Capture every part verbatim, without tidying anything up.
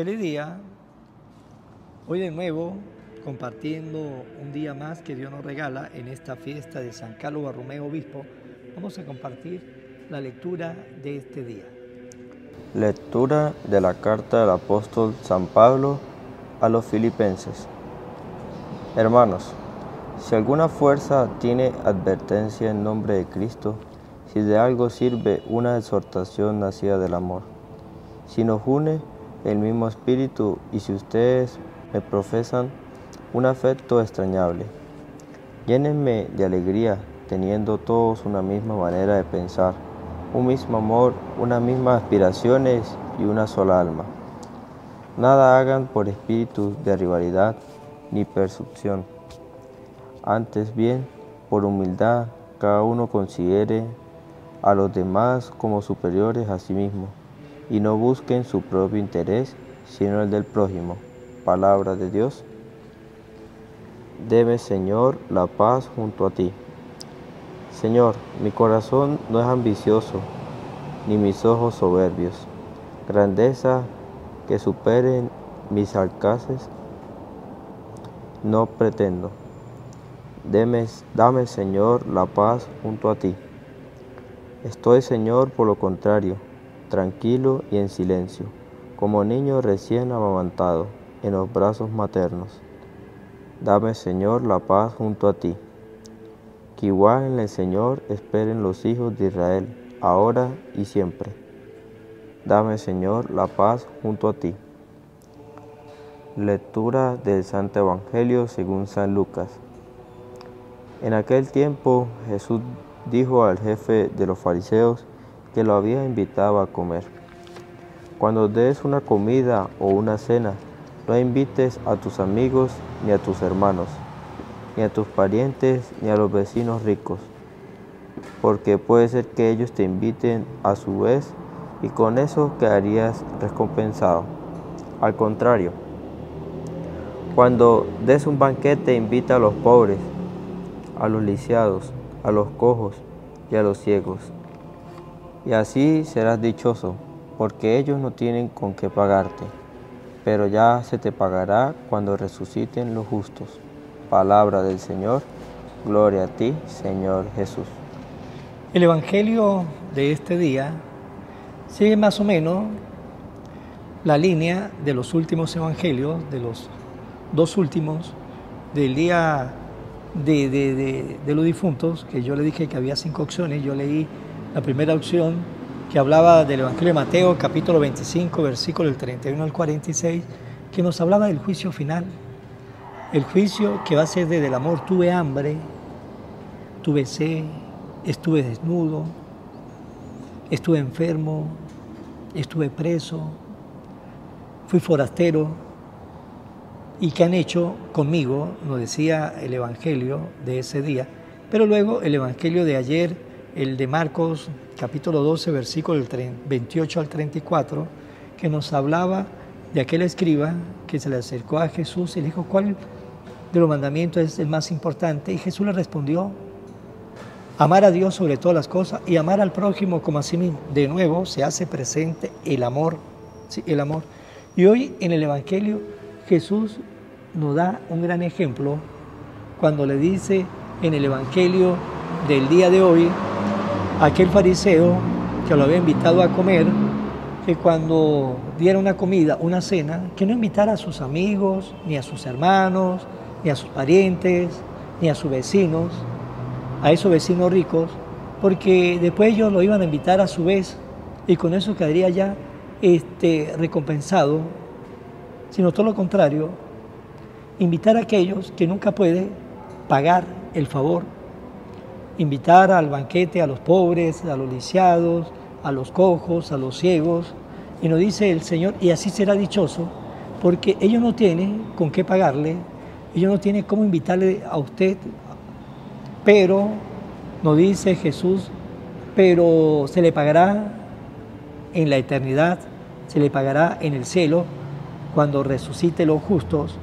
Feliz día. Hoy de nuevo compartiendo un día más que Dios nos regala en esta fiesta de San Carlos Borromeo Obispo. Vamos a compartir la lectura de este día. Lectura de la carta del apóstol San Pablo a los Filipenses. Hermanos, si alguna fuerza tiene advertencia en nombre de Cristo, si de algo sirve una exhortación nacida del amor, si nos une el mismo espíritu y si ustedes me profesan un afecto extrañable, llénenme de alegría teniendo todos una misma manera de pensar, un mismo amor, unas mismas aspiraciones y una sola alma. Nada hagan por espíritu de rivalidad ni persuasión. Antes bien, por humildad, cada uno considere a los demás como superiores a sí mismo, y no busquen su propio interés, sino el del prójimo. Palabra de Dios. Deme, Señor, la paz junto a ti. Señor, mi corazón no es ambicioso, ni mis ojos soberbios. Grandeza que superen mis alcances no pretendo. Deme, dame, Señor, la paz junto a ti. Estoy, Señor, por lo contrario, tranquilo y en silencio, como niño recién amamantado en los brazos maternos. Dame, Señor, la paz junto a ti. Que igual en el Señor esperen los hijos de Israel, ahora y siempre. Dame, Señor, la paz junto a ti. Lectura del Santo Evangelio según San Lucas. En aquel tiempo Jesús dijo al jefe de los fariseos que lo había invitado a comer: cuando des una comida o una cena, no invites a tus amigos, ni a tus hermanos, ni a tus parientes, ni a los vecinos ricos, porque puede ser que ellos te inviten a su vez y con eso quedarías recompensado. Al contrario, cuando des un banquete, invita a los pobres, a los lisiados, a los cojos y a los ciegos, y así serás dichoso, porque ellos no tienen con qué pagarte, pero ya se te pagará cuando resuciten los justos. Palabra del Señor. Gloria a ti, Señor Jesús. El Evangelio de este día sigue más o menos la línea de los últimos evangelios, de los dos últimos, del día de, de, de, de los difuntos, que yo le dije que había cinco opciones. Yo leí la primera opción que hablaba del Evangelio de Mateo, capítulo veinticinco, versículo del treinta y uno al cuarenta y seis, que nos hablaba del juicio final. El juicio que va a ser desde el amor. Tuve hambre, tuve sed, estuve desnudo, estuve enfermo, estuve preso, fui forastero. ¿Y qué han hecho conmigo? Nos decía el Evangelio de ese día. Pero luego el Evangelio de ayer, el de Marcos, capítulo doce, versículo del veintiocho al treinta y cuatro, que nos hablaba de aquel escriba que se le acercó a Jesús y le dijo: ¿cuál de los mandamientos es el más importante? Y Jesús le respondió: amar a Dios sobre todas las cosas y amar al prójimo como a sí mismo. De nuevo se hace presente el amor, ¿sí? El amor. Y hoy en el Evangelio Jesús nos da un gran ejemplo cuando le dice en el Evangelio del día de hoy a aquel fariseo que lo había invitado a comer, que cuando diera una comida, una cena, que no invitara a sus amigos, ni a sus hermanos, ni a sus parientes, ni a sus vecinos, a esos vecinos ricos, porque después ellos lo iban a invitar a su vez y con eso quedaría ya este, recompensado, sino todo lo contrario, invitar a aquellos que nunca pueden pagar el favor, invitar al banquete a los pobres, a los lisiados, a los cojos, a los ciegos, y nos dice el Señor: y así será dichoso, porque ellos no tienen con qué pagarle, ellos no tienen cómo invitarle a usted, pero nos dice Jesús, pero se le pagará en la eternidad, se le pagará en el cielo, cuando resucite los justos.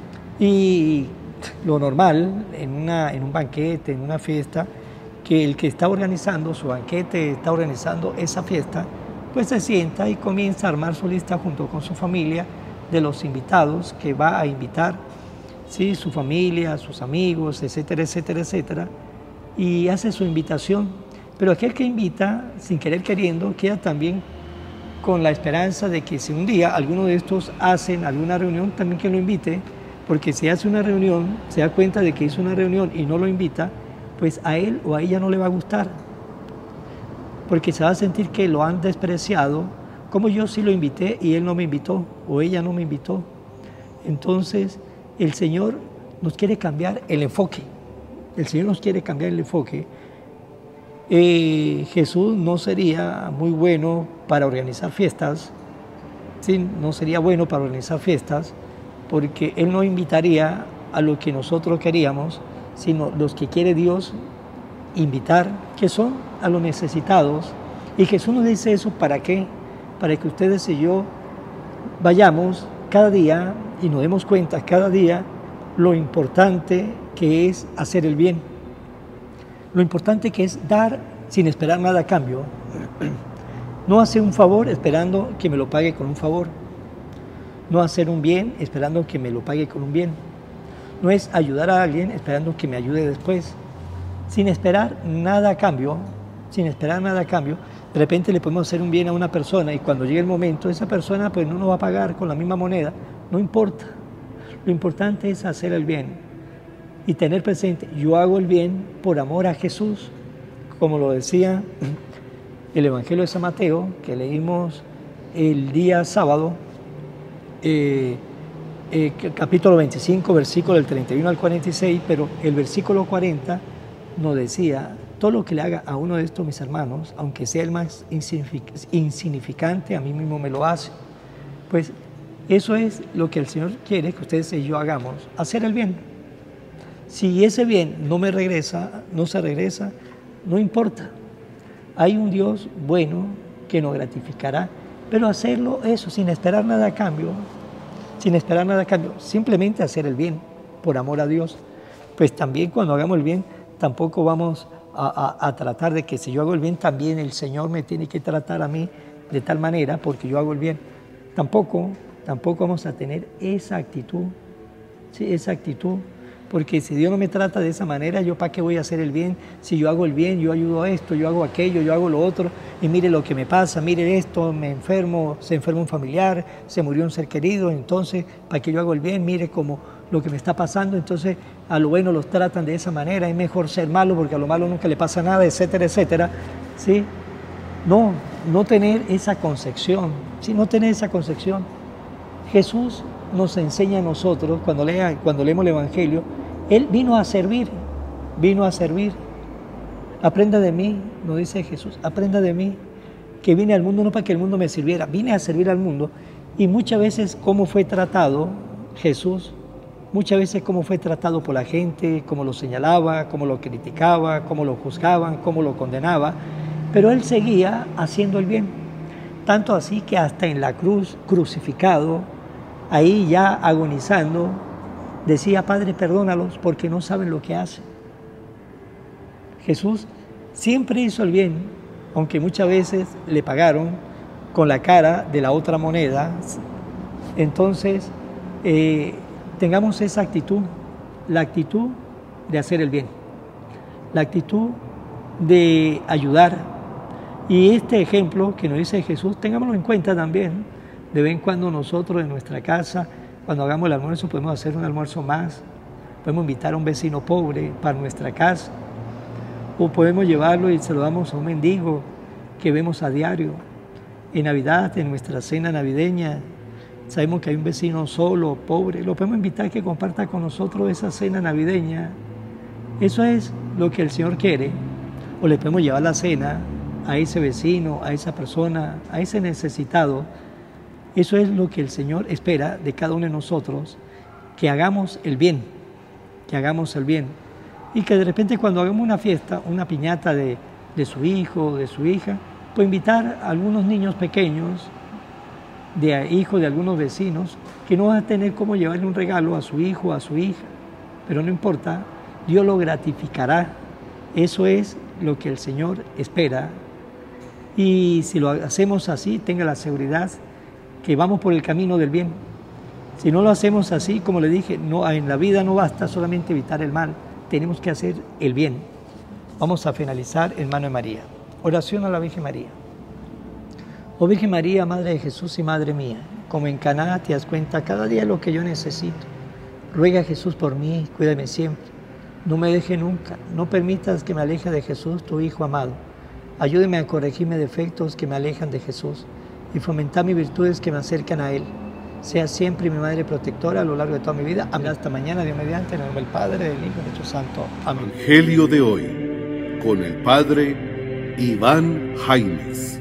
Y lo normal en, una, en un banquete, en una fiesta, que el que está organizando su banquete, está organizando esa fiesta, pues se sienta y comienza a armar su lista junto con su familia de los invitados que va a invitar, ¿sí? Su familia, sus amigos, etcétera, etcétera, etcétera, y hace su invitación. Pero aquel que invita, sin querer queriendo, queda también con la esperanza de que si un día alguno de estos hacen alguna reunión, también que lo invite, porque si hace una reunión, se da cuenta de que hizo una reunión y no lo invita, pues a él o a ella no le va a gustar, porque se va a sentir que lo han despreciado, como yo sí lo invité y él no me invitó, o ella no me invitó. Entonces, el Señor nos quiere cambiar el enfoque, el Señor nos quiere cambiar el enfoque. Eh, Jesús no sería muy bueno para organizar fiestas, ¿sí? No sería bueno para organizar fiestas, porque Él no invitaría a lo que nosotros queríamos, sino los que quiere Dios invitar, que son a los necesitados. Y Jesús nos dice eso, ¿para qué? Para que ustedes y yo vayamos cada día y nos demos cuenta cada día lo importante que es hacer el bien, lo importante que es dar sin esperar nada a cambio. No hacer un favor esperando que me lo pague con un favor. No hacer un bien esperando que me lo pague con un bien. No es ayudar a alguien esperando que me ayude después. Sin esperar nada a cambio, sin esperar nada a cambio, de repente le podemos hacer un bien a una persona y cuando llegue el momento, esa persona pues no nos va a pagar con la misma moneda. No importa. Lo importante es hacer el bien y tener presente, yo hago el bien por amor a Jesús, como lo decía el Evangelio de San Mateo, que leímos el día sábado, eh, eh, capítulo veinticinco, versículo del treinta y uno al cuarenta y seis, pero el versículo cuarenta nos decía, todo lo que le haga a uno de estos mis hermanos, aunque sea el más insignificante, a mí mismo me lo hace. Pues eso es lo que el Señor quiere que ustedes y yo hagamos, hacer el bien. Si ese bien no me regresa, no se regresa, no importa. Hay un Dios bueno que nos gratificará, pero hacerlo eso sin esperar nada a cambio, sin esperar nada a cambio, simplemente hacer el bien por amor a Dios. Pues también cuando hagamos el bien, tampoco vamos a, a, a tratar de que si yo hago el bien, también el Señor me tiene que tratar a mí de tal manera porque yo hago el bien. Tampoco, tampoco vamos a tener esa actitud, ¿sí? Esa actitud. Porque si Dios no me trata de esa manera, ¿yo para qué voy a hacer el bien? Si yo hago el bien, yo ayudo a esto, yo hago aquello, yo hago lo otro, y mire lo que me pasa, mire esto, me enfermo, se enferma un familiar, se murió un ser querido, entonces, ¿para qué yo hago el bien? Mire como lo que me está pasando, entonces a lo bueno los tratan de esa manera, es mejor ser malo porque a lo malo nunca le pasa nada, etcétera, etcétera, ¿sí? No, no tener esa concepción, ¿sí? No tener esa concepción. Jesús nos enseña a nosotros, cuando, lea, cuando leemos el Evangelio, Él vino a servir, vino a servir. Aprenda de mí, nos dice Jesús, aprenda de mí, que vine al mundo no para que el mundo me sirviera, vine a servir al mundo. Y muchas veces cómo fue tratado Jesús, muchas veces cómo fue tratado por la gente, cómo lo señalaba, cómo lo criticaba, cómo lo juzgaban, cómo lo condenaba, pero Él seguía haciendo el bien. Tanto así que hasta en la cruz, crucificado, ahí ya agonizando, decía, Padre, perdónalos porque no saben lo que hacen. Jesús siempre hizo el bien, aunque muchas veces le pagaron con la cara de la otra moneda. Entonces, eh, tengamos esa actitud, la actitud de hacer el bien, la actitud de ayudar. Y este ejemplo que nos dice Jesús, tengámoslo en cuenta también. De vez en cuando nosotros en nuestra casa, cuando hagamos el almuerzo, podemos hacer un almuerzo más, podemos invitar a un vecino pobre para nuestra casa, o podemos llevarlo y se lo damos a un mendigo que vemos a diario. En Navidad, en nuestra cena navideña, sabemos que hay un vecino solo, pobre, lo podemos invitar a que comparta con nosotros esa cena navideña. Eso es lo que el Señor quiere. O le podemos llevar la cena a ese vecino, a esa persona, a ese necesitado. Eso es lo que el Señor espera de cada uno de nosotros, que hagamos el bien, que hagamos el bien. Y que de repente cuando hagamos una fiesta, una piñata de, de su hijo, de su hija, pues invitar a algunos niños pequeños, de hijos de algunos vecinos, que no van a tener cómo llevarle un regalo a su hijo, a su hija, pero no importa, Dios lo gratificará. Eso es lo que el Señor espera Y si lo hacemos así, tenga la seguridad que vamos por el camino del bien. Si no lo hacemos así, como le dije, no, en la vida no basta solamente evitar el mal, tenemos que hacer el bien. Vamos a finalizar en mano de María. Oración a la Virgen María. Oh Virgen María, Madre de Jesús y Madre mía, como en Caná te das cuenta cada día lo que yo necesito. Ruega a Jesús por mí, cuídame siempre. No me deje nunca, no permitas que me aleje de Jesús, tu Hijo amado. Ayúdeme a corregir mis defectos que me alejan de Jesús y fomentar mis virtudes que me acercan a Él. Sea siempre mi Madre protectora a lo largo de toda mi vida. Amén. Hasta mañana, Dios mediante, en el nombre del Padre, del Hijo y del Espíritu Santo. Amén. Evangelio de hoy, con el Padre Iván Jaimes.